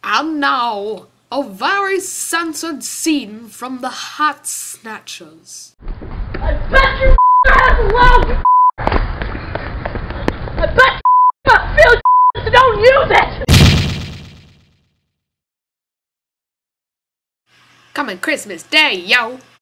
And now, a very censored scene from the Hat Snatchers. I bet your has love! I bet your feels so don't use it! Coming Christmas Day, yo!